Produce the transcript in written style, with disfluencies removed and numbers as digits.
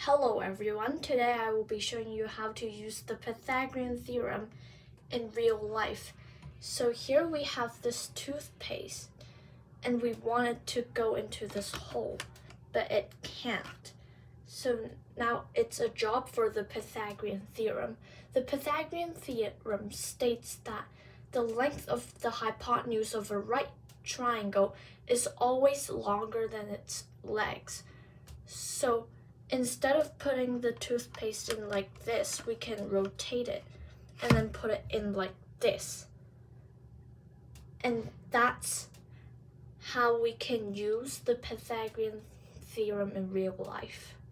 Hello everyone, today I will be showing you how to use the Pythagorean theorem in real life. So here we have this toothpaste and we want it to go into this hole, but it can't. So now it's a job for the Pythagorean theorem. The Pythagorean theorem states that the length of the hypotenuse of a right triangle is always longer than its legs. So instead of putting the toothpaste in like this, we can rotate it and then put it in like this. And that's how we can use the Pythagorean theorem in real life.